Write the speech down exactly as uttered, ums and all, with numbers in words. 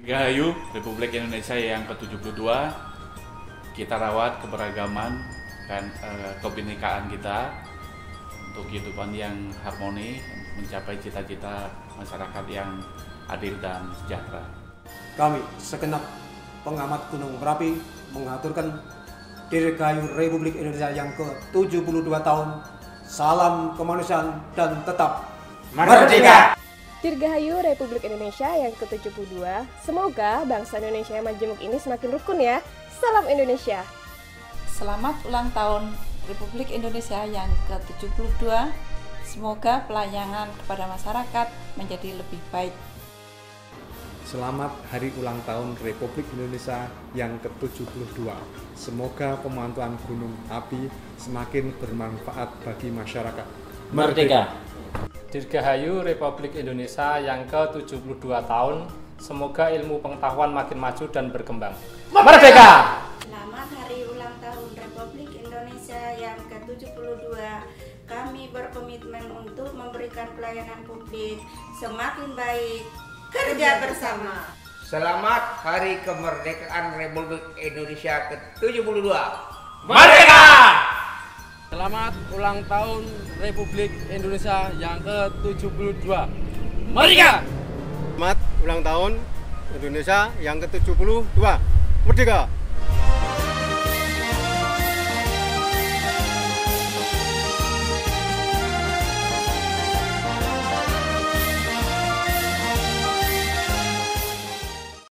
Dirgahayu Republik Indonesia yang ke tujuh puluh dua. Kita rawat keberagaman dan e, kebinekaan kita untuk kehidupan yang harmoni, mencapai cita-cita masyarakat yang adil dan sejahtera. Kami segenap pengamat Gunung Merapi mengaturkan Dirgahayu Republik Indonesia yang ke tujuh puluh dua tahun. Salam kemanusiaan dan tetap merdeka! Dirgahayu Republik Indonesia yang ke tujuh puluh dua. Semoga bangsa Indonesia yang majemuk ini semakin rukun ya. Salam Indonesia. Selamat ulang tahun Republik Indonesia yang ke tujuh puluh dua. Semoga pelayanan kepada masyarakat menjadi lebih baik. Selamat Hari Ulang Tahun Republik Indonesia yang ke tujuh puluh dua. Semoga pemantauan gunung api semakin bermanfaat bagi masyarakat. Merdeka! Dirgahayu Republik Indonesia yang ke tujuh puluh dua tahun. Semoga ilmu pengetahuan makin maju dan berkembang. Merdeka! Selamat Hari Ulang Tahun Republik Indonesia yang ke tujuh puluh dua. Kami berkomitmen untuk memberikan pelayanan publik semakin baik. Kerja bersama. Selamat Hari Kemerdekaan Republik Indonesia ke tujuh puluh dua. Merdeka! Selamat ulang tahun Republik Indonesia yang ke tujuh puluh dua. Merdeka! Selamat ulang tahun Indonesia yang ke tujuh puluh dua. Merdeka!